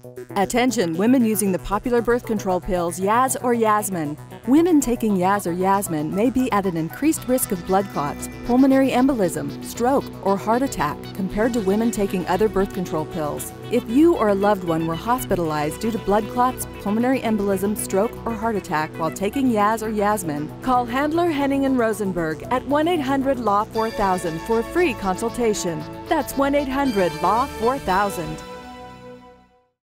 Attention, women using the popular birth control pills Yaz or Yasmin. Women taking Yaz or Yasmin may be at an increased risk of blood clots, pulmonary embolism, stroke, or heart attack compared to women taking other birth control pills. If you or a loved one were hospitalized due to blood clots, pulmonary embolism, stroke, or heart attack while taking Yaz or Yasmin, call Handler, Henning & Rosenberg at 1-800-LAW-4000 for a free consultation. That's 1-800-LAW-4000.